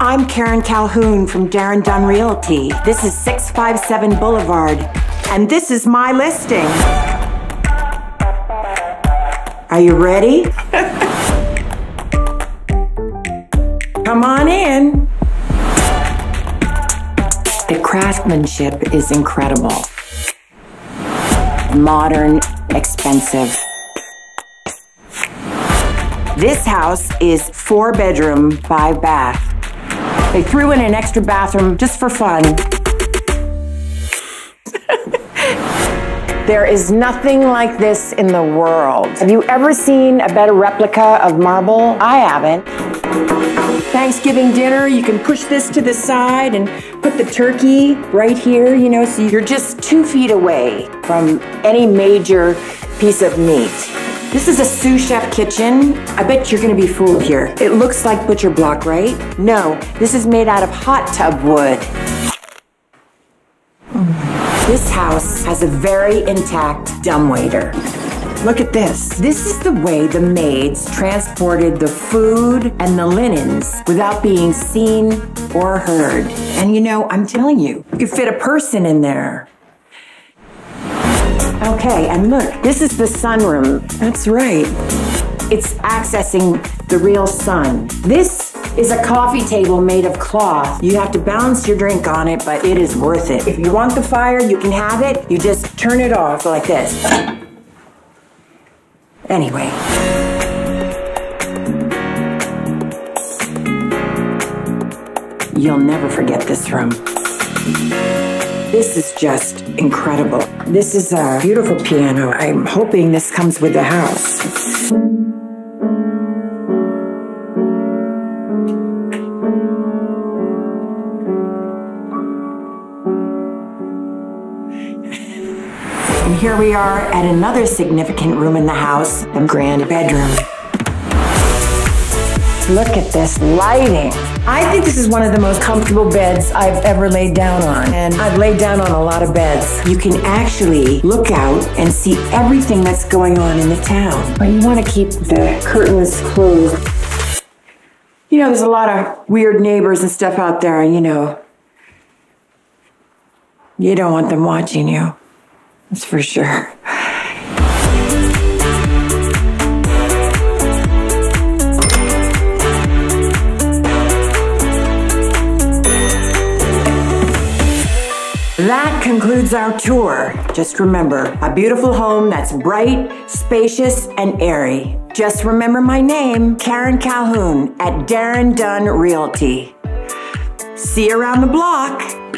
I'm Karen Calhoun from Darren Dunn Realty. This is 657 Boulevard, and this is my listing. Are you ready? Come on in. The craftsmanship is incredible. Modern, expensive. This house is 4-bedroom, 5-bath. They threw in an extra bathroom just for fun. There is nothing like this in the world. Have you ever seen a better replica of marble? I haven't. Thanksgiving dinner, you can push this to the side and put the turkey right here, you know, so you're just 2 feet away from any major piece of meat. This is a sous chef kitchen. I bet you're gonna be fooled here. It looks like butcher block, right? No, this is made out of hot tub wood. This house has a very intact dumbwaiter. Look at this. This is the way the maids transported the food and the linens without being seen or heard. And you know, I'm telling you, you could fit a person in there. Okay, and look, this is the sunroom. That's right. It's accessing the real sun. This is a coffee table made of cloth. You have to balance your drink on it, but it is worth it. If you want the fire, you can have it. You just turn it off like this. Anyway. You'll never forget this room. This is just incredible. This is a beautiful piano. I'm hoping this comes with the house. And here we are at another significant room in the house, the grand bedroom. Look at this lighting. I think this is one of the most comfortable beds I've ever laid down on. And I've laid down on a lot of beds. You can actually look out and see everything that's going on in the town. But you want to keep the curtains closed. You know, there's a lot of weird neighbors and stuff out there, you know. You don't want them watching you. That's for sure. That concludes our tour. Just remember, a beautiful home that's bright, spacious, and airy. Just remember my name, Karen Calhoun at Darren Dunn Realty. See you around the block.